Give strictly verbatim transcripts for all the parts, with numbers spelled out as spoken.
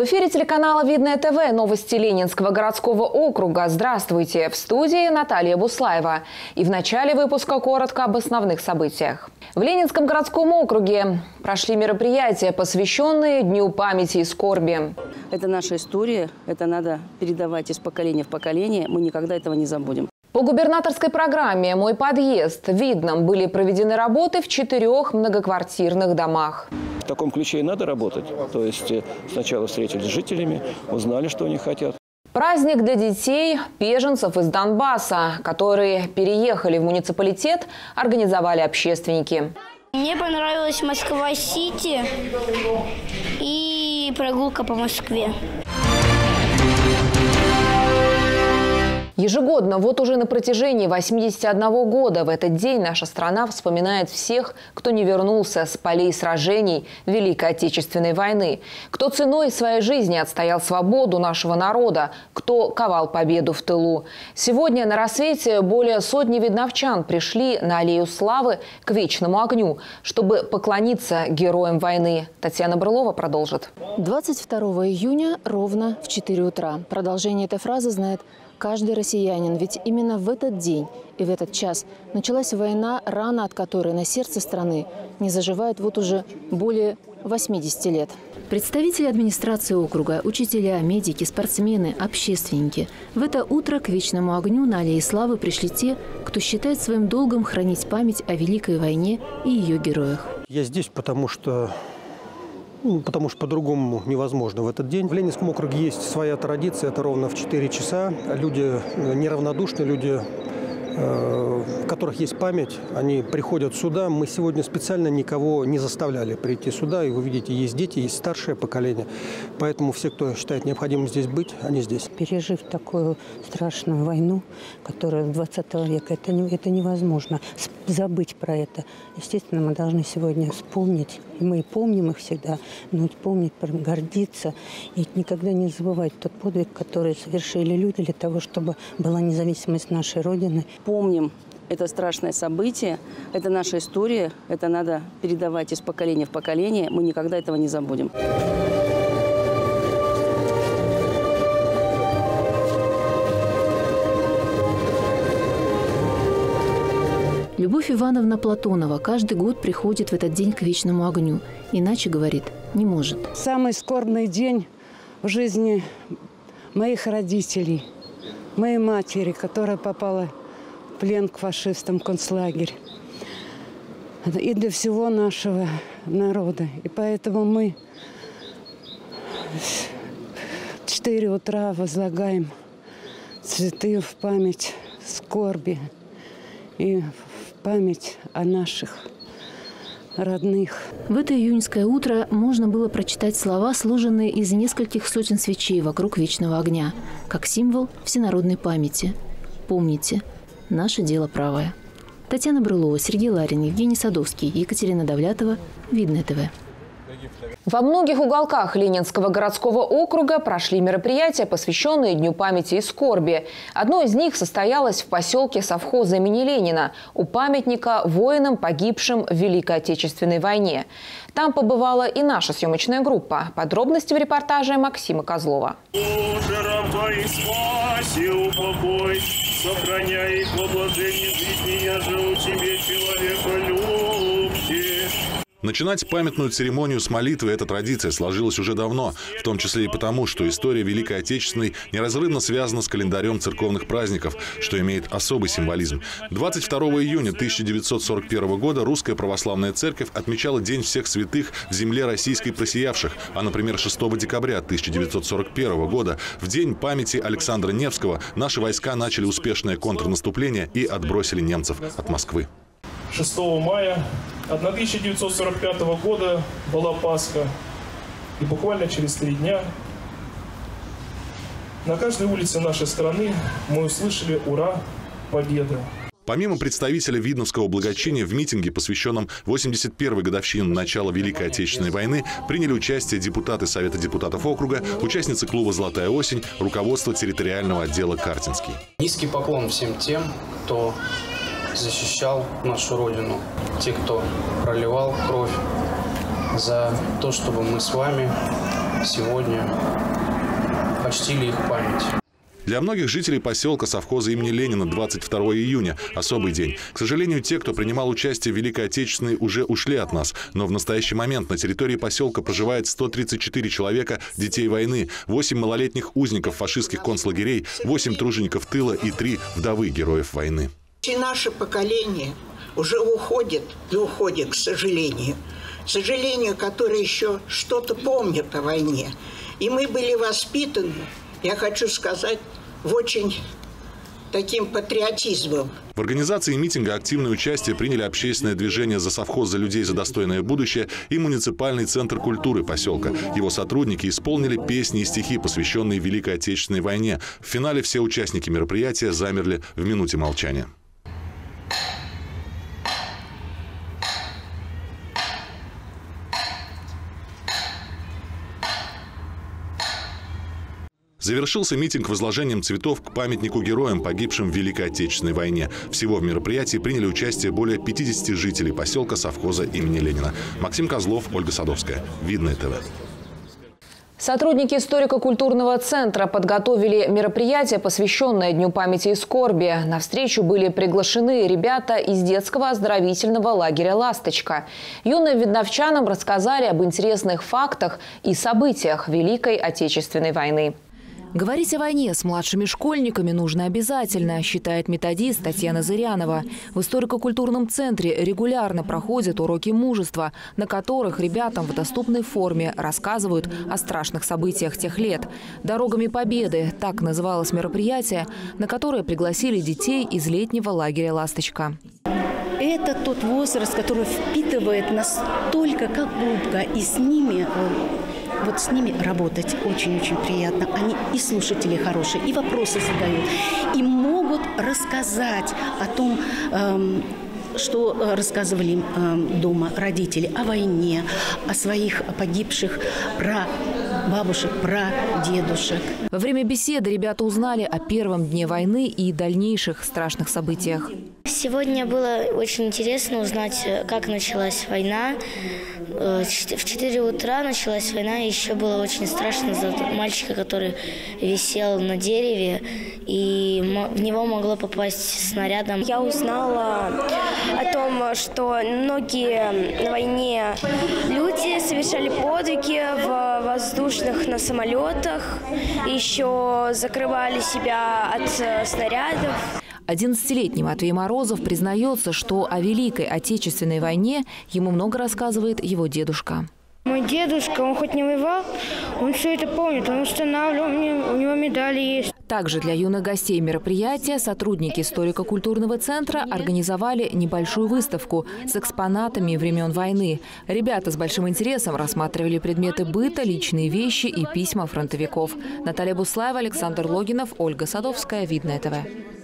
В эфире телеканала «Видное ТВ» новости Ленинского городского округа. Здравствуйте! В студии Наталья Буслаева. И в начале выпуска коротко об основных событиях. В Ленинском городском округе прошли мероприятия, посвященные Дню памяти и скорби. Это наша история, это надо передавать из поколения в поколение. Мы никогда этого не забудем. По губернаторской программе «Мой подъезд» в Видном были проведены работы в четырех многоквартирных домах. В таком ключе и надо работать. То есть сначала встретились с жителями, узнали, что они хотят. Праздник для детей беженцев из Донбасса, которые переехали в муниципалитет, организовали общественники. Мне понравилась Москва-Сити и прогулка по Москве. Ежегодно, вот уже на протяжении восьмидесяти одного года, в этот день наша страна вспоминает всех, кто не вернулся с полей сражений Великой Отечественной войны, кто ценой своей жизни отстоял свободу нашего народа, кто ковал победу в тылу. Сегодня на рассвете более сотни видновчан пришли на Аллею Славы к Вечному огню, чтобы поклониться героям войны. Татьяна Брылова продолжит. двадцать второго июня ровно в четыре утра. Продолжение этой фразы знает каждый россиянин, ведь именно в этот день и в этот час началась война, рана от которой на сердце страны не заживает вот уже более восьмидесяти лет. Представители администрации округа, учителя, медики, спортсмены, общественники. В это утро к Вечному огню на Аллее Славы пришли те, кто считает своим долгом хранить память о Великой войне и ее героях. Я здесь, потому что... Ну, потому что по-другому невозможно в этот день. В Ленинском округе есть своя традиция, это ровно в четыре часа. Люди неравнодушные, люди, у которых есть память, они приходят сюда. Мы сегодня специально никого не заставляли прийти сюда. И вы видите, есть дети, есть старшее поколение. Поэтому все, кто считает необходимым здесь быть, они здесь. Пережив такую страшную войну, которая двадцатого века, это, не, это невозможно забыть про это. Естественно, мы должны сегодня вспомнить, и мы и помним их всегда, но помнить, гордиться и никогда не забывать тот подвиг, который совершили люди для того, чтобы была независимость нашей Родины. Помним это страшное событие, это наша история, это надо передавать из поколения в поколение. Мы никогда этого не забудем. Любовь Ивановна Платонова каждый год приходит в этот день к Вечному огню. Иначе, говорит, не может. Самый скорбный день в жизни моих родителей, моей матери, которая попала в плен к фашистам, концлагерь. И для всего нашего народа. И поэтому мы в четыре утра возлагаем цветы в память скорби и в память о наших родных. В это июньское утро можно было прочитать слова, сложенные из нескольких сотен свечей вокруг Вечного огня, как символ всенародной памяти. Помните, наше дело правое. Татьяна Брылова, Сергей Ларин, Евгений Садовский, Екатерина Давлятова, Видное ТВ. Во многих уголках Ленинского городского округа прошли мероприятия, посвященные Дню памяти и скорби. Одно из них состоялось в поселке совхоза имени Ленина у памятника воинам, погибшим в Великой Отечественной войне. Там побывала и наша съемочная группа. Подробности в репортаже Максима Козлова. Сохраняй их во блажении жизни, я живу тебе, человеколюбче. Начинать памятную церемонию с молитвы – эта традиция сложилась уже давно, в том числе и потому, что история Великой Отечественной неразрывно связана с календарем церковных праздников, что имеет особый символизм. двадцать второго июня тысяча девятьсот сорок первого года Русская Православная Церковь отмечала День всех святых в земле российской просиявших, а, например, шестого декабря тысяча девятьсот сорок первого года, в День памяти Александра Невского, наши войска начали успешное контрнаступление и отбросили немцев от Москвы. шестого мая тысяча девятьсот сорок пятого года была Пасха. И буквально через три дня на каждой улице нашей страны мы услышали «Ура! Победа!». Помимо представителя Видновского благочиния, в митинге, посвященном восемьдесят первой годовщине начала Великой Отечественной войны, приняли участие депутаты Совета депутатов округа, участницы клуба «Золотая осень», руководство территориального отдела «Картинский». Низкий поклон всем тем, кто защищал нашу Родину, те, кто проливал кровь за то, чтобы мы с вами сегодня почтили их память. Для многих жителей поселка совхоза имени Ленина двадцать второго июня – особый день. К сожалению, те, кто принимал участие в Великой Отечественной, уже ушли от нас. Но в настоящий момент на территории поселка проживает сто тридцать четыре человека детей войны, восемь малолетних узников фашистских концлагерей, восемь тружеников тыла и три вдовы героев войны. И наше поколение уже уходит и уходит, к сожалению. К сожалению, которые еще что-то помнят о войне. И мы были воспитаны, я хочу сказать, в очень таким патриотизмом. В организации митинга активное участие приняли общественное движение «За совхоз, за людей, за достойное будущее» и муниципальный центр культуры поселка. Его сотрудники исполнили песни и стихи, посвященные Великой Отечественной войне. В финале все участники мероприятия замерли в минуте молчания. Завершился митинг возложением цветов к памятнику героям, погибшим в Великой Отечественной войне. Всего в мероприятии приняли участие более пятидесяти жителей поселка совхоза имени Ленина. Максим Козлов, Ольга Садовская. Видное ТВ. Сотрудники историко-культурного центра подготовили мероприятие, посвященное Дню памяти и скорби. На встречу были приглашены ребята из детского оздоровительного лагеря «Ласточка». Юным видновчанам рассказали об интересных фактах и событиях Великой Отечественной войны. Говорить о войне с младшими школьниками нужно обязательно, считает методист Татьяна Зырянова. В историко-культурном центре регулярно проходят уроки мужества, на которых ребятам в доступной форме рассказывают о страшных событиях тех лет. «Дорогами Победы» – так называлось мероприятие, на которое пригласили детей из летнего лагеря «Ласточка». Это тот возраст, который впитывает настолько, как губка, и с ними... Вот с ними работать очень-очень приятно. Они и слушатели хорошие, и вопросы задают, и могут рассказать о том, эм, что рассказывали им эм, дома родители, о войне, о своих погибших прабабушек, прадедушек. Во время беседы ребята узнали о первом дне войны и дальнейших страшных событиях. Сегодня было очень интересно узнать, как началась война. В четыре утра началась война, и еще было очень страшно за мальчика, который висел на дереве, и в него могло попасть снарядом. Я узнала о том, что многие на войне люди совершали подвиги в воздушных на самолетах, еще закрывали себя от снарядов. одиннадцатилетний Матвей Морозов признается, что о Великой Отечественной войне ему много рассказывает его дедушка. Мой дедушка, он хоть не воевал, он все это помнит, он устанавливал, у него медали есть. Также для юных гостей мероприятия сотрудники историко-культурного центра организовали небольшую выставку с экспонатами времен войны. Ребята с большим интересом рассматривали предметы быта, личные вещи и письма фронтовиков. Наталья Буслаева, Александр Логинов, Ольга Садовская. Видное ТВ.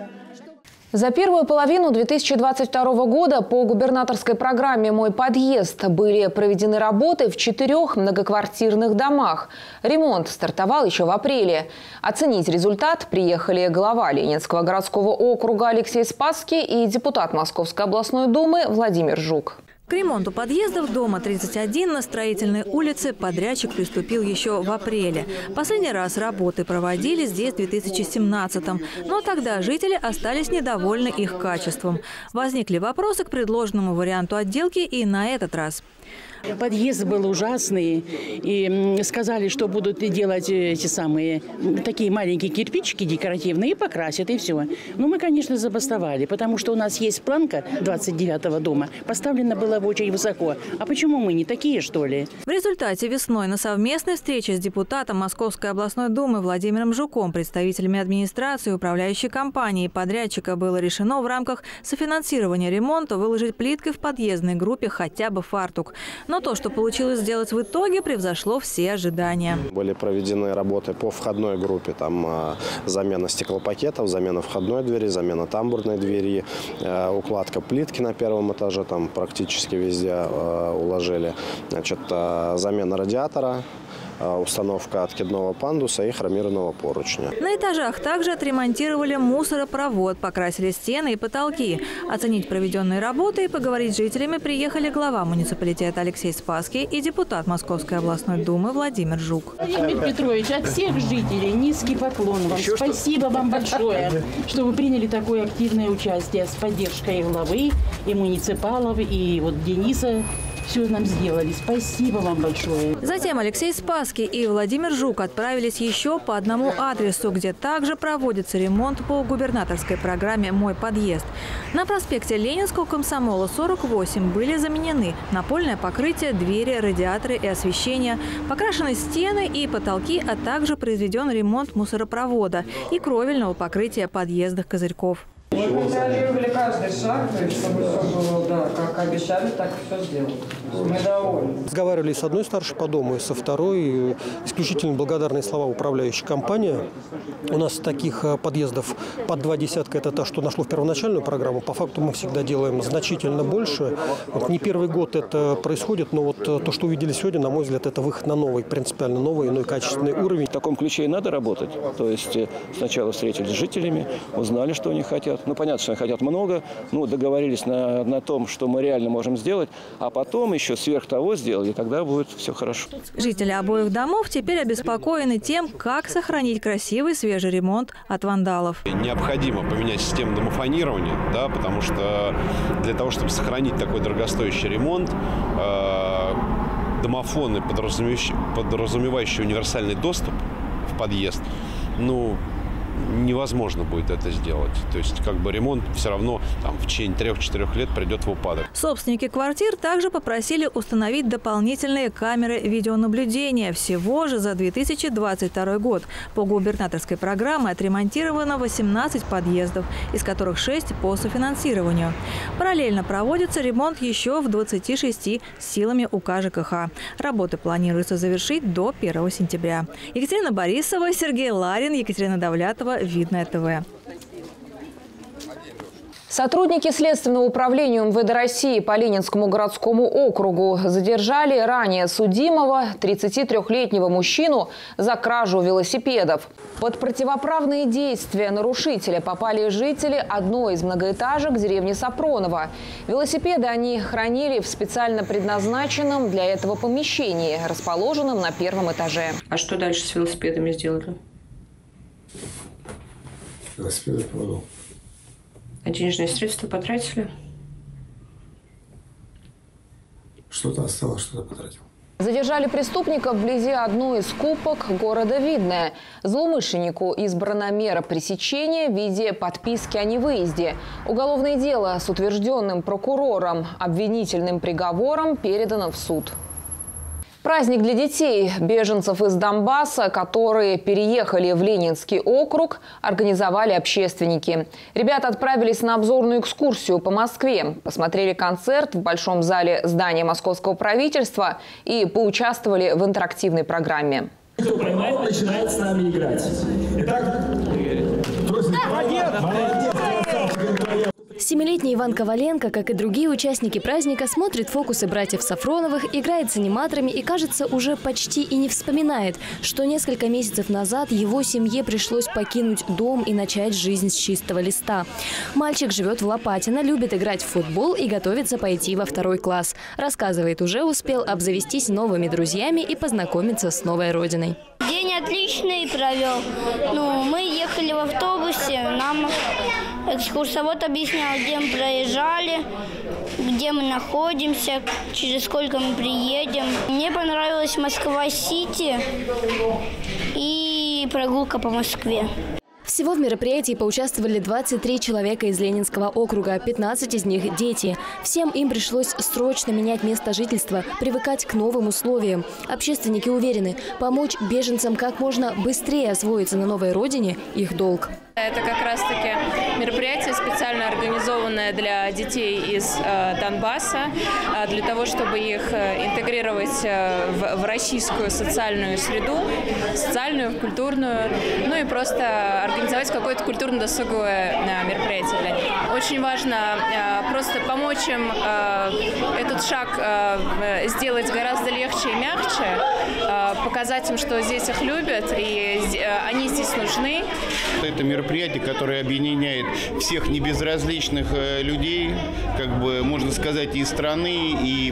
За первую половину две тысячи двадцать второго года по губернаторской программе «Мой подъезд» были проведены работы в четырех многоквартирных домах. Ремонт стартовал еще в апреле. Оценить результат приехали глава Ленинского городского округа Алексей Спасский и депутат Московской областной думы Владимир Жук. К ремонту подъездов дома тридцать один на Строительной улице подрядчик приступил еще в апреле. Последний раз работы проводили здесь в две тысячи семнадцатом, но тогда жители остались недовольны их качеством. Возникли вопросы к предложенному варианту отделки и на этот раз. Подъезд был ужасный, и сказали, что будут делать эти самые такие маленькие кирпичики декоративные и покрасят, и все. Ну, мы, конечно, забастовали, потому что у нас есть планка двадцать девятого дома, поставлена была очень высоко. А почему мы не такие, что ли? В результате весной на совместной встрече с депутатом Московской областной думы Владимиром Жуком, представителями администрации, управляющей компании и подрядчика было решено в рамках софинансирования ремонта выложить плиткой в подъездной группе хотя бы фартук. Но то, что получилось сделать в итоге, превзошло все ожидания. Были проведены работы по входной группе. Там э, замена стеклопакетов, замена входной двери, замена тамбурной двери, э, укладка плитки на первом этаже, там практически везде э, уложили. Значит, э, замена радиатора. установка откидного пандуса и хромированного поручня. На этажах также отремонтировали мусоропровод, покрасили стены и потолки. Оценить проведенные работы и поговорить с жителями приехали глава муниципалитета Алексей Спасский и депутат Московской областной думы Владимир Жук. Владимир Петрович, от всех жителей низкий поклон вам. Еще Спасибо что? вам большое, что вы приняли такое активное участие с поддержкой главы и муниципалов, и вот Дениса. Все нам сделали. Спасибо вам большое. Затем Алексей Спасский и Владимир Жук отправились еще по одному адресу, где также проводится ремонт по губернаторской программе «Мой подъезд». На проспекте Ленинского комсомола сорок восемь были заменены напольное покрытие, двери, радиаторы и освещение, покрашены стены и потолки, а также произведен ремонт мусоропровода и кровельного покрытия подъездных козырьков. Мы контролировали каждый шаг, чтобы все было, да, как обещали, так и все сделали. Мы довольны. Разговаривали с одной старшей по дому, и со второй. Исключительно благодарные слова управляющей компании. У нас таких подъездов под два десятка, это то, что нашло в первоначальную программу. По факту мы всегда делаем значительно больше. Вот не первый год это происходит, но вот то, что увидели сегодня, на мой взгляд, это выход на новый, принципиально новый, иной качественный уровень. В таком ключе и надо работать. То есть сначала встретились с жителями, узнали, что они хотят. Ну, понятно, что они хотят много, ну, договорились на, на том, что мы реально можем сделать, а потом еще сверх того сделали, и тогда будет все хорошо. Жители обоих домов теперь обеспокоены тем, как сохранить красивый свежий ремонт от вандалов. Необходимо поменять систему домофонирования, да, потому что для того, чтобы сохранить такой дорогостоящий ремонт, э, домофоны, подразумевающие, подразумевающие универсальный доступ в подъезд, ну, невозможно будет это сделать. То есть как бы ремонт все равно там, в течение трех-четырех лет придет в упадок. Собственники квартир также попросили установить дополнительные камеры видеонаблюдения. Всего же за две тысячи двадцать второй год по губернаторской программе отремонтировано восемнадцать подъездов, из которых шесть по софинансированию. Параллельно проводится ремонт еще в двадцати шести силами УК ЖКХ. Работы планируется завершить до первого сентября. Екатерина Борисова, Сергей Ларин, Екатерина Давлятова, Видное ТВ. Сотрудники Следственного управления МВД России по Ленинскому городскому округу задержали ранее судимого тридцатитрёхлетнего мужчину за кражу велосипедов. Под противоправные действия нарушителя попали жители одной из многоэтажек деревни Сапроново. Велосипеды они хранили в специально предназначенном для этого помещении, расположенном на первом этаже. А что дальше с велосипедами сделали? Велосипеды продал. А денежные средства потратили? Что-то осталось, что-то потратил. Задержали преступника вблизи одной из купок города Видное. Злоумышленнику избрана мера пресечения в виде подписки о невыезде. Уголовное дело с утвержденным прокурором обвинительным приговором передано в суд. Праздник для детей беженцев из Донбасса, которые переехали в Ленинский округ, организовали общественники. Ребята отправились на обзорную экскурсию по Москве, посмотрели концерт в большом зале здания московского правительства и поучаствовали в интерактивной программе. Кто поймает, начинает с нами играть. Итак, Семилетний Иван Коваленко, как и другие участники праздника, смотрит фокусы братьев Сафроновых, играет с аниматорами и, кажется, уже почти и не вспоминает, что несколько месяцев назад его семье пришлось покинуть дом и начать жизнь с чистого листа. Мальчик живет в Лопатино, любит играть в футбол и готовится пойти во второй класс. Рассказывает, уже успел обзавестись новыми друзьями и познакомиться с новой родиной. День отличный провел. Ну, мы ехали в автобусе, нам экскурсовод объяснял, где мы проезжали, где мы находимся, через сколько мы приедем. Мне понравилась Москва-Сити и прогулка по Москве. Всего в мероприятии поучаствовали двадцать три человека из Ленинского округа, пятнадцать из них – дети. Всем им пришлось срочно менять место жительства, привыкать к новым условиям. Общественники уверены, помочь беженцам как можно быстрее освоиться на новой родине – их долг. Это как раз-таки мероприятие, специально организованное для детей из э, Донбасса, э, для того, чтобы их э, интегрировать э, в, в российскую социальную среду, социальную, культурную, ну и просто организовать какое-то культурно-досуговое э, мероприятие для них. Очень важно э, просто помочь им э, эту этот шаг сделать гораздо легче и мягче, показать им, что здесь их любят и они здесь нужны. Это мероприятие, которое объединяет всех небезразличных людей, как бы можно сказать, и страны, и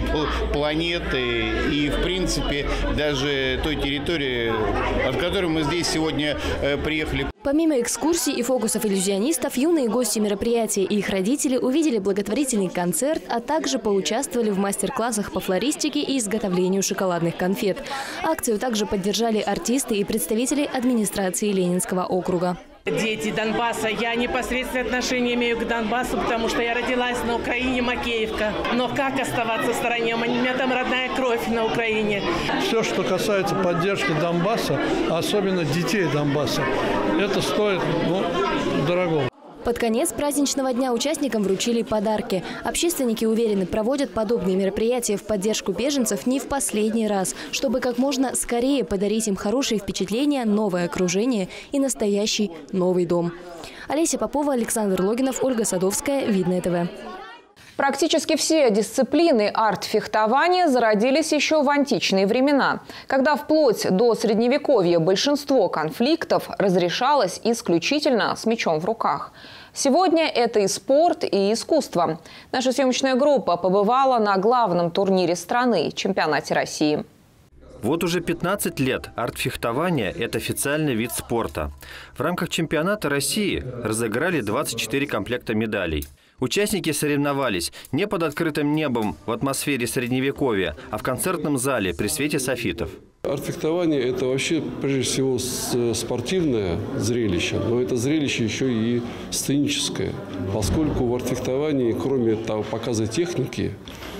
планеты, и в принципе даже той территории, от которой мы здесь сегодня приехали. Помимо экскурсий и фокусов иллюзионистов, юные гости мероприятия и их родители увидели благотворительный концерт, а также поучаствовали в мастер-классах по флористике и изготовлению шоколадных конфет. Акцию также поддержали артисты и представители администрации Ленинского округа. Дети Донбасса. Я непосредственное отношение имею к Донбассу, потому что я родилась на Украине, Макеевка. Но как оставаться в стороне? У меня там родная кровь на Украине. Все, что касается поддержки Донбасса, особенно детей Донбасса, это стоит ну, дорого. Под конец праздничного дня участникам вручили подарки. Общественники уверены, проводят подобные мероприятия в поддержку беженцев не в последний раз, чтобы как можно скорее подарить им хорошие впечатления, новое окружение и настоящий новый дом. Олеся Попова, Александр Логинов, Ольга Садовская, Видное ТВ. Практически все дисциплины арт-фехтования зародились еще в античные времена, когда вплоть до Средневековья большинство конфликтов разрешалось исключительно с мечом в руках. Сегодня это и спорт, и искусство. Наша съемочная группа побывала на главном турнире страны – чемпионате России. Вот уже пятнадцать лет арт-фехтование – это официальный вид спорта. В рамках чемпионата России разыграли двадцать четыре комплекта медалей. Участники соревновались не под открытым небом в атмосфере Средневековья, а в концертном зале при свете софитов. Арт-фехтование – это вообще, прежде всего, спортивное зрелище, но это зрелище еще и сценическое, поскольку в арт-фехтовании, кроме того, показа техники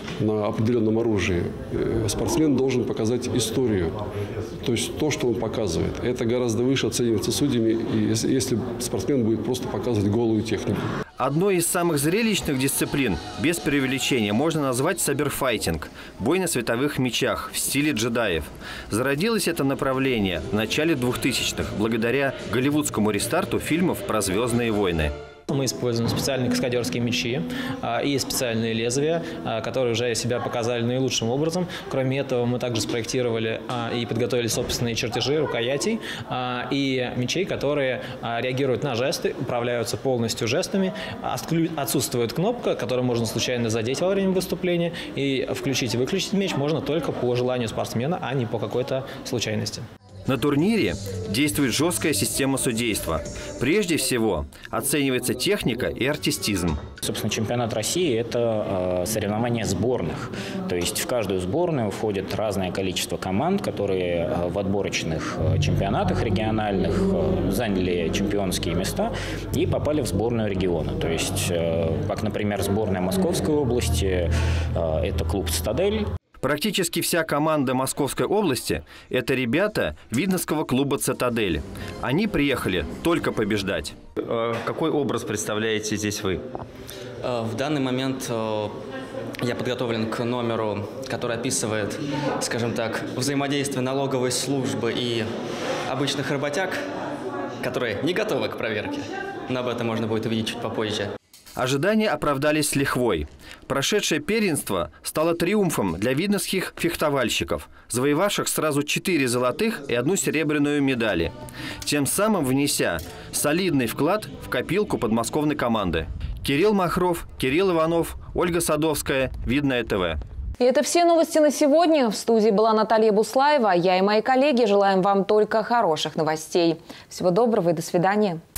на определенном оружии, спортсмен должен показать историю, то есть то, что он показывает. Это гораздо выше оценивается судьями, если спортсмен будет просто показывать голую технику. Одной из самых зрелищных дисциплин, без преувеличения, можно назвать саберфайтинг – бой на световых мечах в стиле джедаев. Зародилось это направление в начале двухтысячных благодаря голливудскому рестарту фильмов про «Звездные войны». Мы используем специальные каскадерские мечи а, и специальные лезвия, а, которые уже себя показали наилучшим образом. Кроме этого, мы также спроектировали а, и подготовили собственные чертежи рукоятей а, и мечей, которые а, реагируют на жесты, управляются полностью жестами. Отсутствует кнопка, которую можно случайно задеть во время выступления. И включить и выключить меч можно только по желанию спортсмена, а не по какой-то случайности. На турнире действует жесткая система судейства. Прежде всего оценивается техника и артистизм. Собственно, чемпионат России – это э, соревнования сборных. То есть в каждую сборную входит разное количество команд, которые э, в отборочных э, чемпионатах региональных э, заняли чемпионские места и попали в сборную региона. То есть, э, как, например, сборная Московской области э, – это клуб «Цитадель». Практически вся команда Московской области – это ребята Видновского клуба «Цитадель». Они приехали только побеждать. Какой образ представляете здесь вы? В данный момент я подготовлен к номеру, который описывает, скажем так, взаимодействие налоговой службы и обычных работяг, которые не готовы к проверке. Но об этом можно будет увидеть чуть попозже. Ожидания оправдались с лихвой. Прошедшее первенство стало триумфом для видновских фехтовальщиков, завоевавших сразу четыре золотых и одну серебряную медали, тем самым внеся солидный вклад в копилку подмосковной команды. Кирилл Махров, Кирилл Иванов, Ольга Садовская, Видное ТВ. И это все новости на сегодня. В студии была Наталья Буслаева. Я и мои коллеги желаем вам только хороших новостей. Всего доброго и до свидания.